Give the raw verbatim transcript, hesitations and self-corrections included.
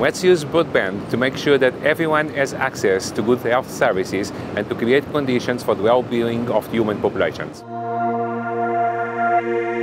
Let's use broadband to make sure that everyone has access to good health services and to create conditions for the well-being of human populations.